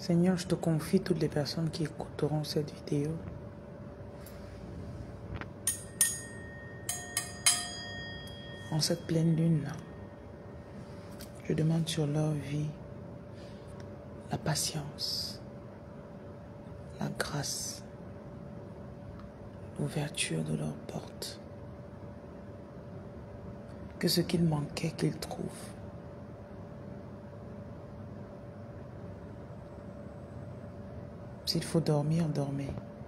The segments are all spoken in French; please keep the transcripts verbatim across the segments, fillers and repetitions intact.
Seigneur, je te confie toutes les personnes qui écouteront cette vidéo. En cette pleine lune, je demande sur leur vie la patience, la grâce, l'ouverture de leurs portes. Que ce qu'il manquait, qu'ils trouvent. S'il faut dormir, dormez.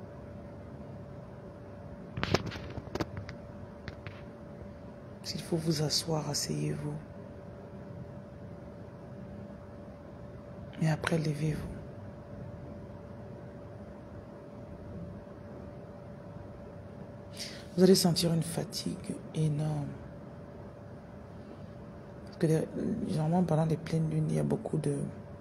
S'il faut vous asseoir, asseyez-vous. Mais après, levez-vous. Vous allez sentir une fatigue énorme. Parce que les, généralement, pendant les pleines lunes, il y a beaucoup de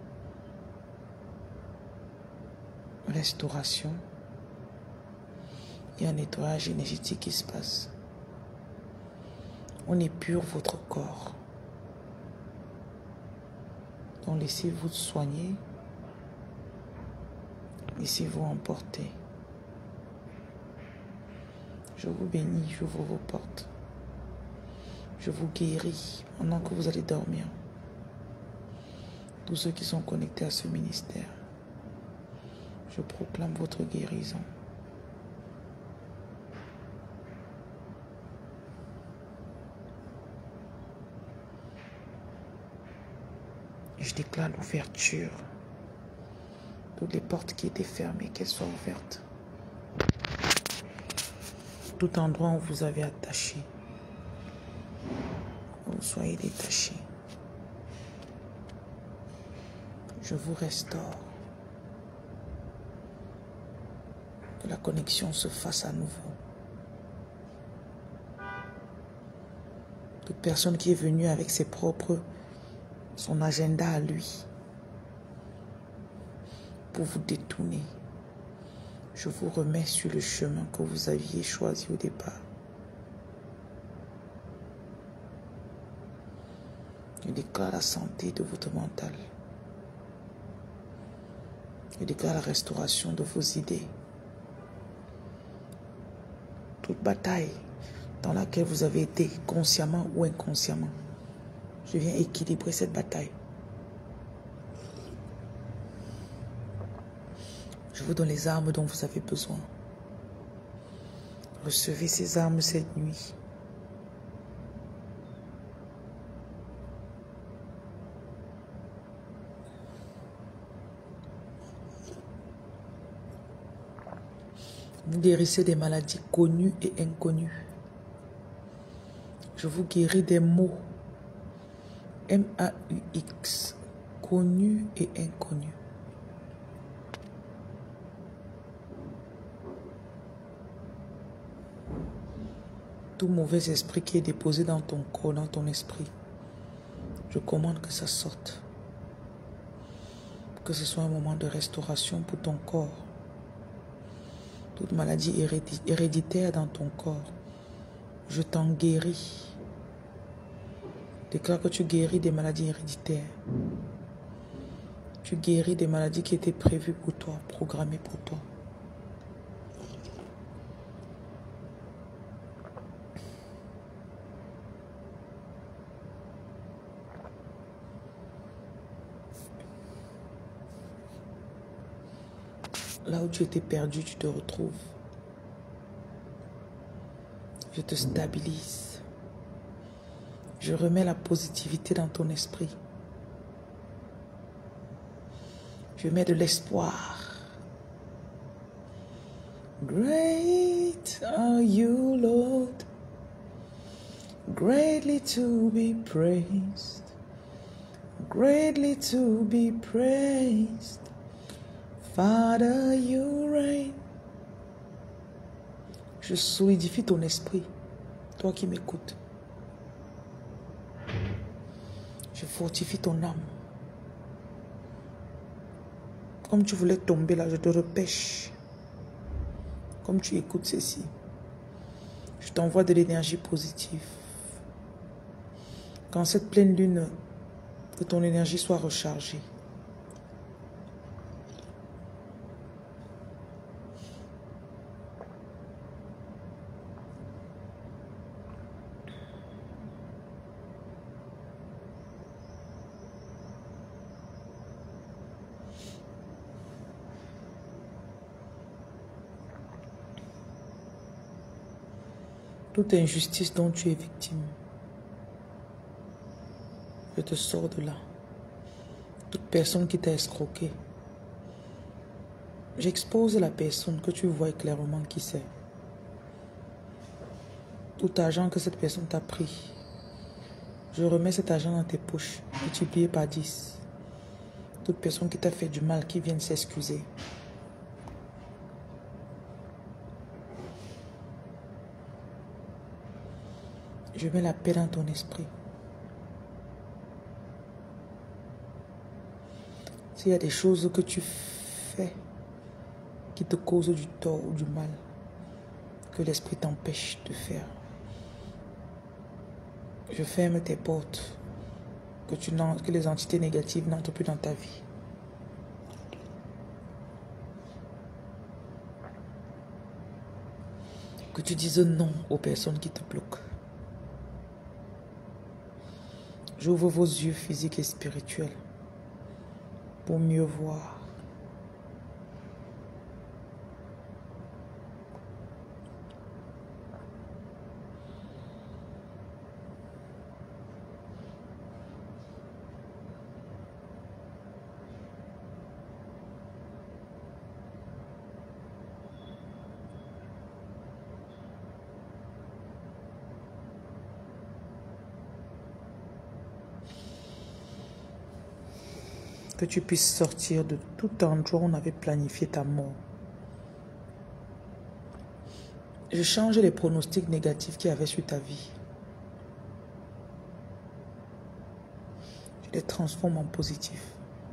restauration. Il y a un nettoyage énergétique qui se passe. On épure votre corps. Donc laissez-vous soigner. Laissez-vous emporter. Je vous bénis, j'ouvre vos portes. Je vous guéris pendant que vous allez dormir. Tous ceux qui sont connectés à ce ministère, je proclame votre guérison. Je déclare l'ouverture. Toutes les portes qui étaient fermées, qu'elles soient ouvertes. Tout endroit où vous avez attaché, vous soyez détachés. Je vous restaure. Que la connexion se fasse à nouveau. Toute personne qui est venue avec ses propres, son agenda à lui, pour vous détourner, je vous remets sur le chemin que vous aviez choisi au départ. Je déclare la santé de votre mental. Je déclare la restauration de vos idées. Toute bataille dans laquelle vous avez été, consciemment ou inconsciemment, je viens équilibrer cette bataille. Je vous donne les armes dont vous avez besoin. Recevez ces armes cette nuit. Vous guérissez des maladies connues et inconnues. Je vous guéris des maux M A U X, connus et inconnus. Tout mauvais esprit qui est déposé dans ton corps, dans ton esprit, je commande que ça sorte. Que ce soit un moment de restauration pour ton corps. Toute maladie héréditaire dans ton corps, je t'en guéris. Déclare que tu guéris des maladies héréditaires. Tu guéris des maladies qui étaient prévues pour toi, programmées pour toi. Là où tu étais perdu, tu te retrouves. Je te stabilise. Je remets la positivité dans ton esprit. Je mets de l'espoir. Great are you, Lord. Greatly to be praised. Greatly to be praised. Father, you reign. Je solidifie ton esprit, toi qui m'écoutes. Je fortifie ton âme. Comme tu voulais tomber là, je te repêche. Comme tu écoutes ceci, je t'envoie de l'énergie positive. Quand cette pleine lune, que ton énergie soit rechargée. Toute injustice dont tu es victime, je te sors de là. Toute personne qui t'a escroqué, j'expose la personne que tu vois clairement qui c'est. Tout argent que cette personne t'a pris, je remets cet argent dans tes poches, multiplié par dix. Toute personne qui t'a fait du mal, qui vienne s'excuser. Je mets la paix dans ton esprit. S'il y a des choses que tu fais qui te causent du tort ou du mal, que l'esprit t'empêche de faire, je ferme tes portes, que, tu que les entités négatives n'entrent plus dans ta vie. Que tu dises non aux personnes qui te bloquent. J'ouvre vos yeux physiques et spirituels pour mieux voir. Que tu puisses sortir de tout endroit où on avait planifié ta mort. Je change les pronostics négatifs qu'il y avait sur ta vie. Je les transforme en positifs.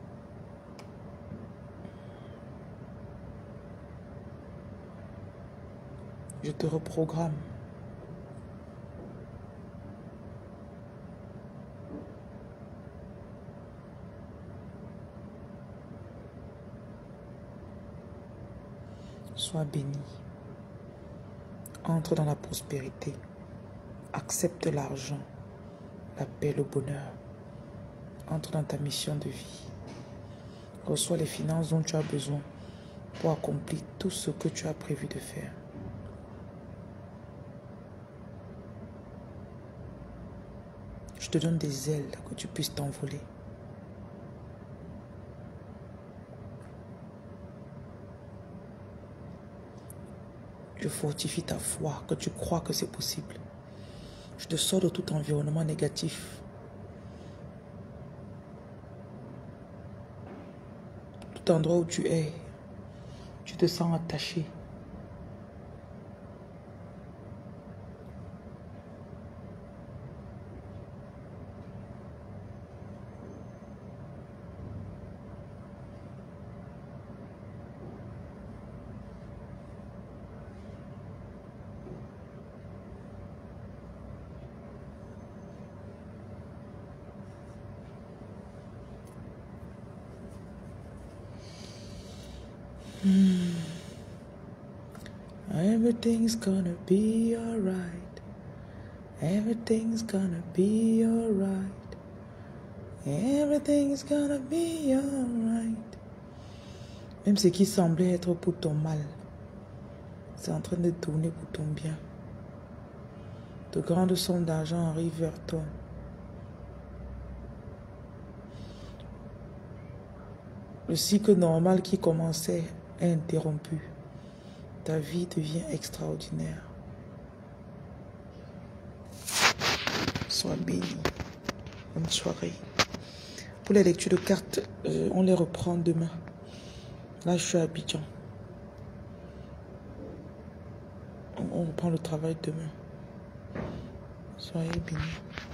Je te reprogramme. Sois béni. Entre dans la prospérité. Accepte l'argent, la paix, le bonheur. Entre dans ta mission de vie. Reçois les finances dont tu as besoin pour accomplir tout ce que tu as prévu de faire. Je te donne des ailes que tu puisses t'envoler. Je fortifie ta foi, que tu crois que c'est possible. Je te sors de tout environnement négatif. Tout endroit où tu es, tu te sens attaché. Hmm. Everything's gonna be alright. Everything's gonna be alright. Everything's gonna be alright. Même ce qui semblait être pour ton mal, c'est en train de tourner pour ton bien. De grandes sommes d'argent arrivent vers toi. Le cycle normal qui commençait est interrompu. Ta vie devient extraordinaire. Sois béni. Bonne soirée. Pour les lectures de cartes, euh, on les reprend demain. Là, je suis à Abidjan. On, on reprend le travail demain. Soyez bénis.